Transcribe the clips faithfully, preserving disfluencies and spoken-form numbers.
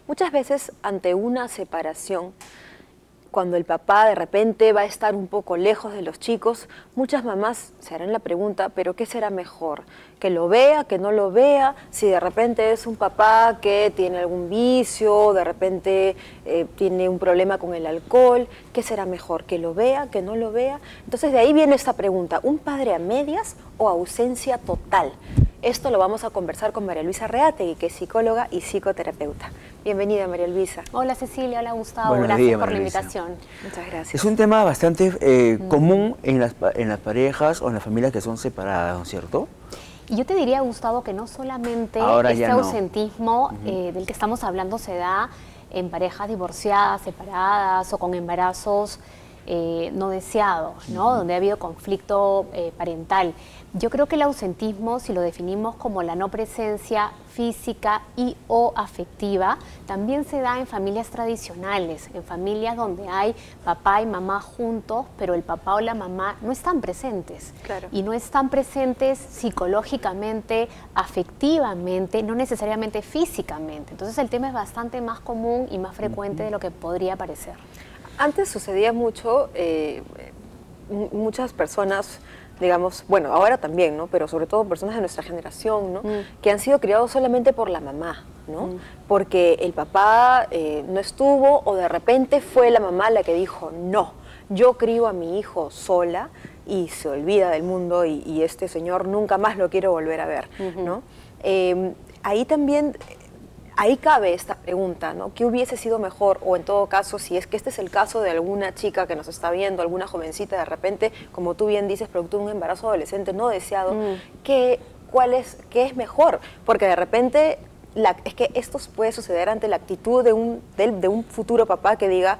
Muchas veces ante una separación, cuando el papá de repente va a estar un poco lejos de los chicos, muchas mamás se harán la pregunta, ¿pero qué será mejor? ¿Que lo vea, que no lo vea? Si de repente es un papá que tiene algún vicio, de repente eh, tiene un problema con el alcohol, ¿qué será mejor? ¿Que lo vea, que no lo vea? Entonces de ahí viene esta pregunta, ¿un padre a medias o ausencia total? Esto lo vamos a conversar con María Luisa Reategui, que es psicóloga y psicoterapeuta. Bienvenida, María Luisa. Hola, Cecilia. Hola, Gustavo. Buenos Gracias días, por la María Luisa. invitación. Muchas gracias. Es un tema bastante eh, Mm. común en las, pa- en las parejas o en las familias que son separadas, ¿no es cierto? Y yo te diría, Gustavo, que no solamente Ahora este ya no. ausentismo eh, del que estamos hablando se da en parejas divorciadas, separadas o con embarazos eh, no deseados, ¿no? Uh-huh. Donde ha habido conflicto eh, parental. Yo creo que el ausentismo, si lo definimos como la no presencia física y o afectiva, también se da en familias tradicionales, en familias donde hay papá y mamá juntos, pero el papá o la mamá no están presentes. Claro. Y no están presentes psicológicamente, afectivamente, no necesariamente físicamente. Entonces el tema es bastante más común y más frecuente de lo que podría parecer. Antes sucedía mucho, eh, muchas personas, digamos, bueno, ahora también, ¿no? Pero sobre todo personas de nuestra generación, ¿no? Mm. Que han sido criados solamente por la mamá, ¿no? Mm. Porque el papá eh, no estuvo o de repente fue la mamá la que dijo, no, yo crío a mi hijo sola y se olvida del mundo y, y este señor nunca más lo quiero volver a ver, uh-huh. ¿no? Eh, ahí también... Ahí cabe esta pregunta, ¿no? ¿Qué hubiese sido mejor? O en todo caso, si es que este es el caso de alguna chica que nos está viendo, alguna jovencita de repente, como tú bien dices, producto de un embarazo adolescente no deseado, mm. ¿qué, cuál es, ¿qué es mejor? Porque de repente, la, es que esto puede suceder ante la actitud de un, de, de un futuro papá que diga,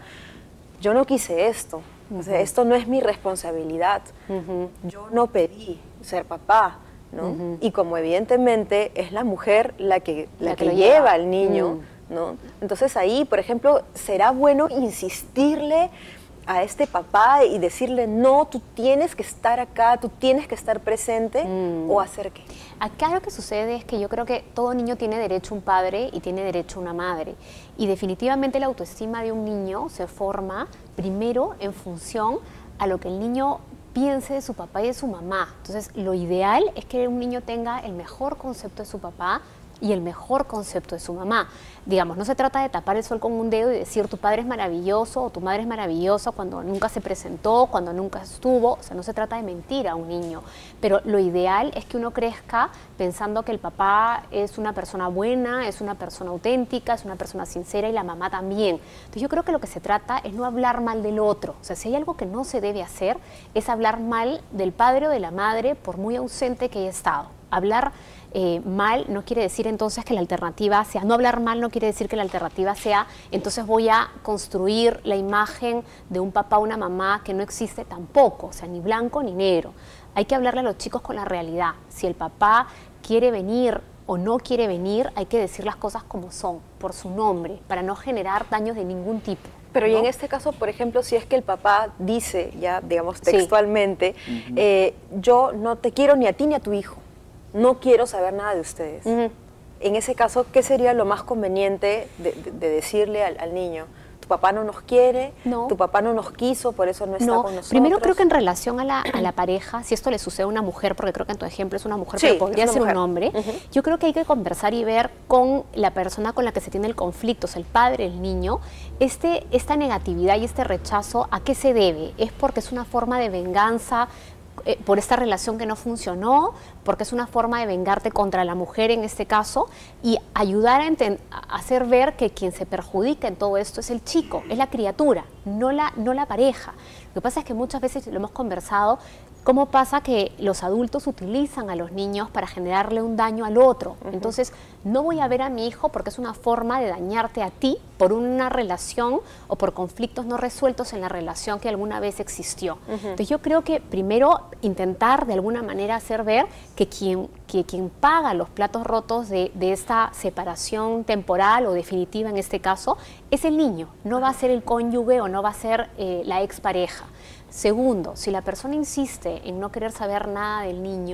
yo no quise esto, uh-huh. o sea, esto no es mi responsabilidad, uh-huh. yo no pedí ser papá. ¿no? Uh-huh. Y como evidentemente es la mujer la que, la la que, que lo lleva, lleva al niño, mm. ¿no? Entonces ahí, por ejemplo, será bueno insistirle a este papá y decirle, no, tú tienes que estar acá, tú tienes que estar presente, mm. o hacer qué. Acá lo que sucede es que yo creo que todo niño tiene derecho a un padre y tiene derecho a una madre. Y definitivamente la autoestima de un niño se forma primero en función a lo que el niño piense de su papá y de su mamá. Entonces, lo ideal es que un niño tenga el mejor concepto de su papá y el mejor concepto de su mamá. Digamos, no se trata de tapar el sol con un dedo y decir tu padre es maravilloso o tu madre es maravillosa cuando nunca se presentó, cuando nunca estuvo. O sea, no se trata de mentir a un niño. Pero lo ideal es que uno crezca pensando que el papá es una persona buena, es una persona auténtica, es una persona sincera y la mamá también. Entonces yo creo que lo que se trata es no hablar mal del otro. O sea, si hay algo que no se debe hacer es hablar mal del padre o de la madre por muy ausente que haya estado. Hablar eh, mal no quiere decir entonces que la alternativa sea, no hablar mal no quiere decir que la alternativa sea, entonces voy a construir la imagen de un papá o una mamá que no existe tampoco, o sea, ni blanco ni negro. Hay que hablarle a los chicos con la realidad. Si el papá quiere venir o no quiere venir, hay que decir las cosas como son, por su nombre, para no generar daños de ningún tipo. Pero ¿no? Y en este caso, por ejemplo, si es que el papá dice, ya digamos textualmente, sí. uh-huh. eh, yo no te quiero ni a ti ni a tu hijo, no quiero saber nada de ustedes. Uh-huh. En ese caso, ¿qué sería lo más conveniente de, de, de decirle al, al niño? Tu papá no nos quiere, no. tu papá no nos quiso, por eso no está no. con nosotros. Primero creo que en relación a la, a la pareja, si esto le sucede a una mujer, porque creo que en tu ejemplo es una mujer, sí, pero podría ser mujer. un hombre, uh-huh. yo creo que hay que conversar y ver con la persona con la que se tiene el conflicto, o sea, el padre, el niño, este, esta negatividad y este rechazo, ¿a qué se debe? ¿Es porque es una forma de venganza Eh, por esta relación que no funcionó, porque es una forma de vengarte contra la mujer en este caso, y ayudar a, a hacer ver que quien se perjudica en todo esto es el chico, es la criatura, no la, no la pareja. Lo que pasa es que muchas veces lo hemos conversado, cómo pasa que los adultos utilizan a los niños para generarle un daño al otro. Uh-huh. Entonces, no voy a ver a mi hijo porque es una forma de dañarte a ti por una relación o por conflictos no resueltos en la relación que alguna vez existió. Uh-huh. Entonces, yo creo que primero intentar de alguna manera hacer ver que quien, que quien paga los platos rotos de, de esta separación temporal o definitiva en este caso es el niño, no va a ser el cónyuge o no va a ser eh, la expareja. Segundo, si la persona insiste en no querer saber nada del niño,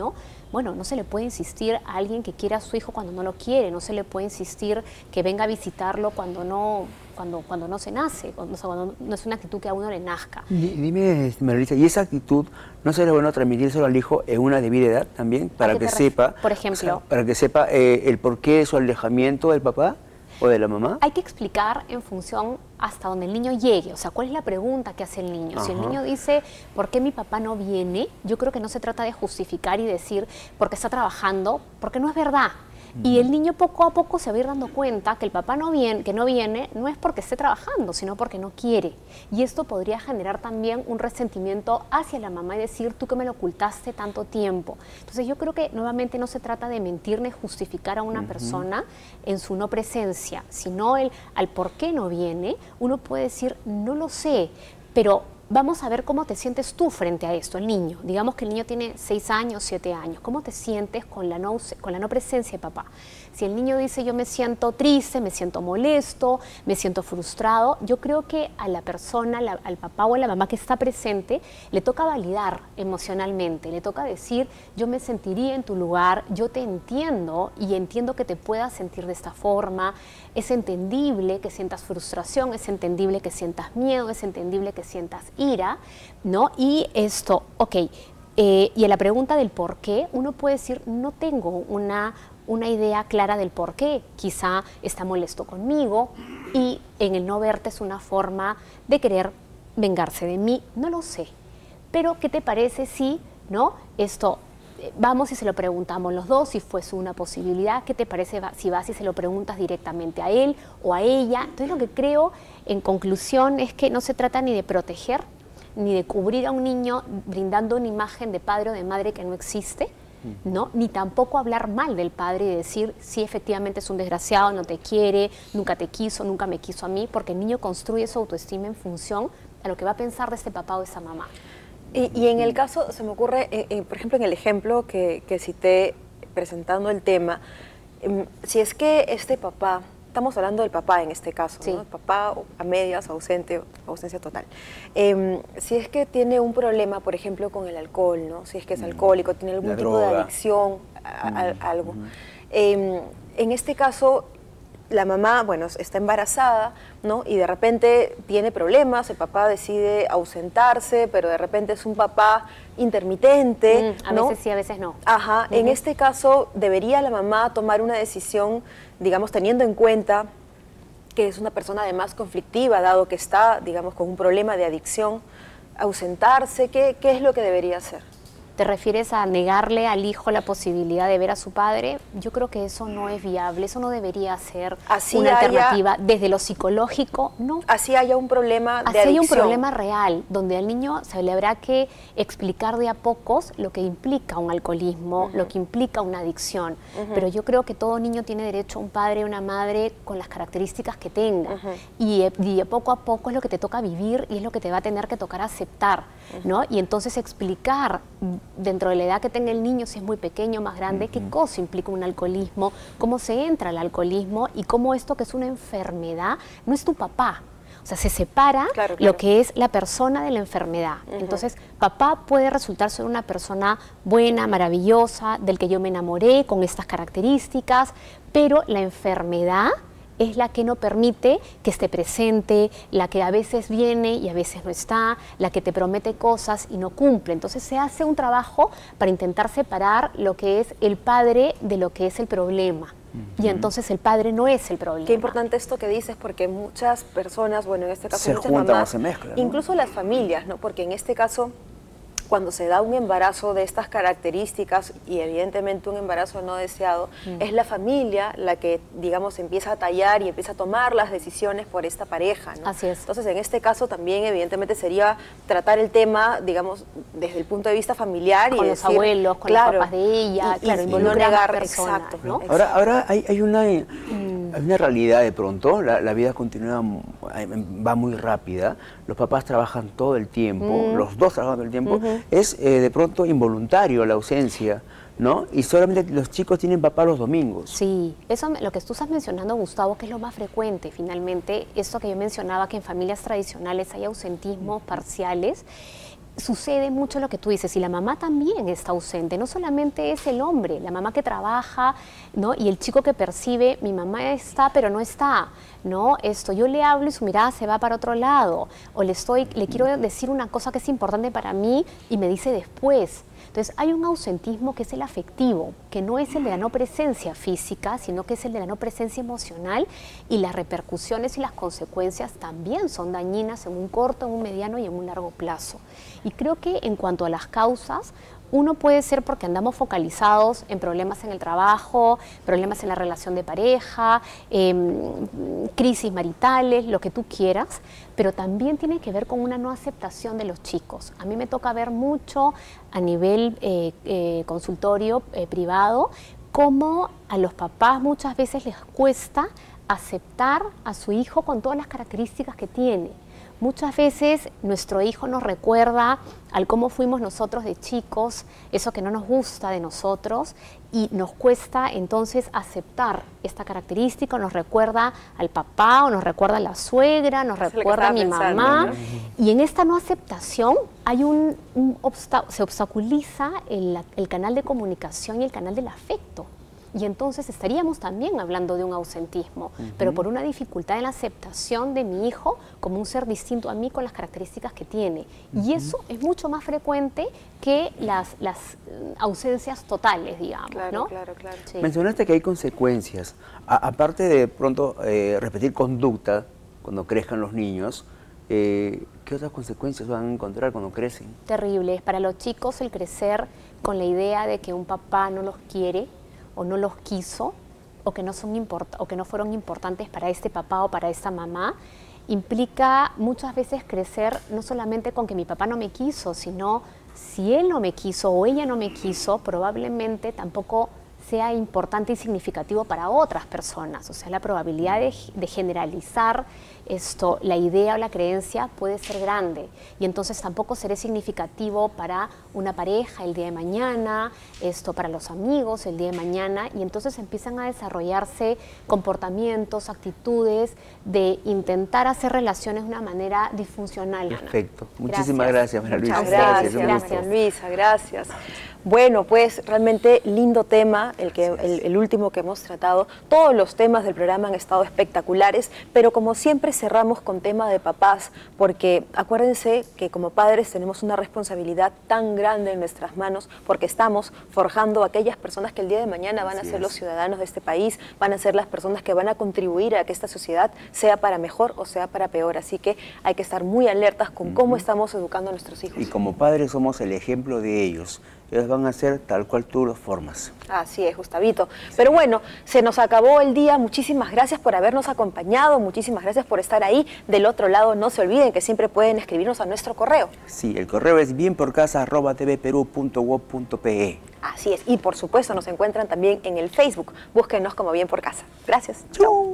bueno, no se le puede insistir a alguien que quiera a su hijo cuando no lo quiere, no se le puede insistir que venga a visitarlo cuando no, cuando, cuando no se nace, cuando, o sea, cuando no es una actitud que a uno le nazca. Dime, Marilisa, ¿y esa actitud no sería bueno transmitírselo al hijo en una debida edad también? Para que sepa, por ejemplo, o sea, para que sepa eh, el porqué de su alejamiento del papá o de la mamá. Hay que explicar en función hasta donde el niño llegue, o sea, ¿cuál es la pregunta que hace el niño? Ajá. Si el niño dice, ¿por qué mi papá no viene? Yo creo que no se trata de justificar y decir, porque está trabajando, porque no es verdad. Y el niño poco a poco se va a ir dando cuenta que el papá no viene, que no viene no es porque esté trabajando, sino porque no quiere. Y esto podría generar también un resentimiento hacia la mamá y decir, tú que me lo ocultaste tanto tiempo. Entonces yo creo que nuevamente no se trata de mentir ni justificar a una uh-huh. persona en su no presencia, sino el al por qué no viene. Uno puede decir, no lo sé, pero vamos a ver cómo te sientes tú frente a esto, el niño. Digamos que el niño tiene seis años, siete años. ¿Cómo te sientes con la, no, con la no presencia de papá? Si el niño dice, yo me siento triste, me siento molesto, me siento frustrado, yo creo que a la persona, la, al papá o a la mamá que está presente, le toca validar emocionalmente, le toca decir, yo me sentiría en tu lugar, yo te entiendo y entiendo que te puedas sentir de esta forma, es entendible que sientas frustración, es entendible que sientas miedo, es entendible que sientas ira, ¿no? Y esto, ok, eh, y a la pregunta del por qué, uno puede decir, no tengo una, una idea clara del por qué, quizá está molesto conmigo y en el no verte es una forma de querer vengarse de mí, no lo sé, pero ¿qué te parece si, no, esto... Vamos y se lo preguntamos los dos, si fuese una posibilidad, ¿qué te parece si vas y se lo preguntas directamente a él o a ella? Entonces lo que creo, en conclusión, es que no se trata ni de proteger, ni de cubrir a un niño brindando una imagen de padre o de madre que no existe, ¿no? Ni tampoco hablar mal del padre y decir, sí, efectivamente es un desgraciado, no te quiere, nunca te quiso, nunca me quiso a mí, porque el niño construye su autoestima en función a lo que va a pensar de este papá o de esa mamá. Y, y en el caso, se me ocurre, eh, eh, por ejemplo, en el ejemplo que, que cité presentando el tema, eh, si es que este papá, estamos hablando del papá en este caso, sí. ¿no? Papá a medias, ausente, ausencia total. Eh, si es que tiene un problema, por ejemplo, con el alcohol, ¿no? Si es que es alcohólico, tiene algún La tipo droga. de adicción a, a, a algo. Mm. Eh, en este caso, la mamá, bueno, está embarazada, ¿no? Y de repente tiene problemas, el papá decide ausentarse, pero de repente es un papá intermitente, mm, a ¿no? veces sí, a veces no. Ajá, uh-huh. En este caso, ¿debería la mamá tomar una decisión, digamos, teniendo en cuenta que es una persona además conflictiva, dado que está, digamos, con un problema de adicción, ausentarse? ¿Qué, qué es lo que debería hacer? ¿Te refieres a negarle al hijo la posibilidad de ver a su padre? Yo creo que eso no es viable, eso no debería ser así una haya, alternativa. Desde lo psicológico, no. Así haya un problema de así adicción. Hay un problema real, donde al niño se le habrá que explicar de a pocos lo que implica un alcoholismo, uh-huh. lo que implica una adicción. Uh-huh. Pero yo creo que todo niño tiene derecho a un padre y una madre con las características que tenga. Uh-huh. y, y de poco a poco es lo que te toca vivir y es lo que te va a tener que tocar aceptar, uh-huh. ¿no? Y entonces explicar dentro de la edad que tenga el niño, si es muy pequeño o más grande, uh-huh. qué cosa implica un alcoholismo, cómo se entra al alcoholismo y cómo esto que es una enfermedad no es tu papá. O sea, se separa claro, claro. lo que es la persona de la enfermedad. Uh-huh. Entonces, papá puede resultar ser una persona buena, maravillosa, del que yo me enamoré, con estas características, pero la enfermedad es la que no permite que esté presente, la que a veces viene y a veces no está, la que te promete cosas y no cumple. Entonces se hace un trabajo para intentar separar lo que es el padre de lo que es el problema. Uh-huh. Y entonces el padre no es el problema. Qué importante esto que dices, porque muchas personas, bueno, en este caso se muchas juntan mamás, o se mezclan, ¿no? Incluso las familias, ¿no? Porque en este caso, cuando se da un embarazo de estas características y evidentemente un embarazo no deseado, mm. es la familia la que, digamos, empieza a tallar y empieza a tomar las decisiones por esta pareja, ¿no? Así es. Entonces, en este caso también, evidentemente, sería tratar el tema, digamos, desde el punto de vista familiar. Con y los decir, abuelos, con claro, los papás de ella, y, claro, y, involucrar y no negar, a las personas, exacto, ¿no? Exacto. Ahora, ahora hay, hay, una, mm. hay una realidad de pronto, la, la vida continúa, va muy rápida, los papás trabajan todo el tiempo, mm. los dos trabajan todo el tiempo, uh-huh. es eh, de pronto involuntario la ausencia, ¿no? Y solamente los chicos tienen papá los domingos. Sí, eso lo que tú estás mencionando, Gustavo, que es lo más frecuente, finalmente, esto que yo mencionaba, que en familias tradicionales hay ausentismos parciales, sucede mucho lo que tú dices, y la mamá también está ausente, no solamente es el hombre, la mamá que trabaja, ¿no? Y el chico que percibe, mi mamá está pero no está, ¿no? Esto, yo le hablo y su mirada se va para otro lado, o le, estoy, le quiero decir una cosa que es importante para mí y me dice después. Entonces hay un ausentismo que es el afectivo, que no es el de la no presencia física, sino que es el de la no presencia emocional, y las repercusiones y las consecuencias también son dañinas en un corto, en un mediano y en un largo plazo. Y creo que en cuanto a las causas, uno puede ser porque andamos focalizados en problemas en el trabajo, problemas en la relación de pareja, eh, crisis maritales, lo que tú quieras, pero también tiene que ver con una no aceptación de los chicos. A mí me toca ver mucho a nivel eh, eh, consultorio eh, privado cómo a los papás muchas veces les cuesta aceptar a su hijo con todas las características que tiene. Muchas veces nuestro hijo nos recuerda al cómo fuimos nosotros de chicos, eso que no nos gusta de nosotros, y nos cuesta entonces aceptar esta característica, nos recuerda al papá, o nos recuerda a la suegra, nos es recuerda a mi pensando, mamá, ¿no? Y en esta no aceptación hay un, un obsta- se obstaculiza el, el canal de comunicación y el canal del afecto. Y entonces estaríamos también hablando de un ausentismo, uh-huh. pero por una dificultad en la aceptación de mi hijo como un ser distinto a mí con las características que tiene. Uh-huh. Y eso es mucho más frecuente que las, las ausencias totales, digamos. Claro, ¿no? claro, claro. Sí. Mencionaste que hay consecuencias. A, aparte de pronto eh, repetir conducta cuando crezcan los niños, eh, ¿qué otras consecuencias van a encontrar cuando crecen? Terribles. Para los chicos el crecer con la idea de que un papá no los quiere, o no los quiso, o que no, son import- o que no fueron importantes para este papá o para esta mamá, implica muchas veces crecer no solamente con que mi papá no me quiso, sino si él no me quiso o ella no me quiso, probablemente tampoco sea importante y significativo para otras personas. O sea, la probabilidad de, de generalizar esto, la idea o la creencia puede ser grande, y entonces tampoco seré significativo para una pareja el día de mañana, esto para los amigos el día de mañana, y entonces empiezan a desarrollarse comportamientos, actitudes de intentar hacer relaciones de una manera disfuncional. Perfecto. Muchísimas gracias, María Luisa. Muchas gracias, gracias, gracias Luisa, gracias. Bueno, pues realmente lindo tema, el, que, el, el último que hemos tratado. Todos los temas del programa han estado espectaculares, pero como siempre cerramos con tema de papás, porque acuérdense que como padres tenemos una responsabilidad tan grande en nuestras manos, porque estamos forjando a aquellas personas que el día de mañana van a ser los ciudadanos de este país, van a ser las personas que van a contribuir a que esta sociedad sea para mejor o sea para peor. Así que hay que estar muy alertas con cómo estamos educando a nuestros hijos. Y como padres somos el ejemplo de ellos. Ellos van a ser tal cual tú los formas. Así es, Gustavito. Pero bueno, se nos acabó el día. Muchísimas gracias por habernos acompañado. Muchísimas gracias por estar ahí. Del otro lado, no se olviden que siempre pueden escribirnos a nuestro correo. Sí, el correo es bienporcasa arroba tvperú punto gob punto pe. Así es. Y por supuesto nos encuentran también en el Facebook. Búsquenos como Bien por Casa. Gracias. Chau.